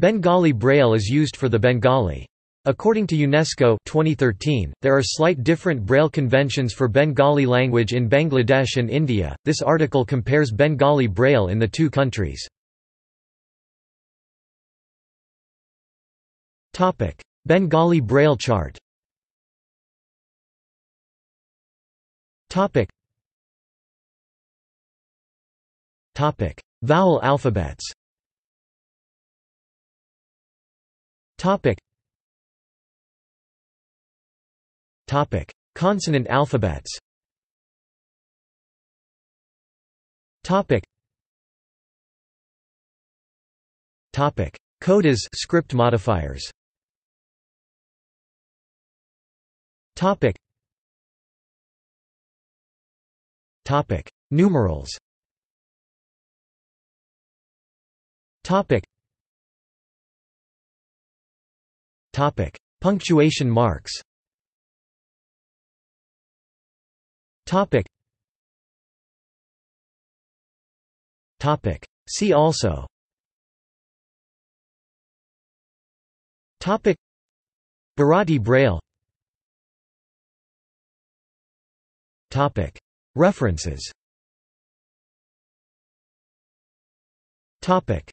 Bengali Braille is used for the Bengali. According to UNESCO 2013, there are slight different Braille conventions for Bengali language in Bangladesh and India. This article compares Bengali Braille in the two countries. Topic: Bengali Braille chart. Topic: Vowel alphabets. Topic: Consonant alphabets. Topic: Codas, script modifiers. Topic: Numerals. Topic: Punctuation marks. Topic: See also. Topic: Bharati Braille. Topic: References. Topic: